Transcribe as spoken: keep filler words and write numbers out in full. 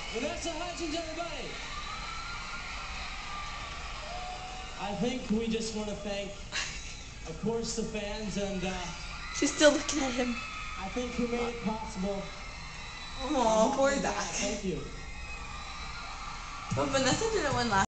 Vanessa Hutchins, everybody. I think we just want to thank, of course, the fans, and uh, she's still looking at him. I think who made it possible. Oh, poor Dad. Dad. Thank you. But Vanessa didn't win last.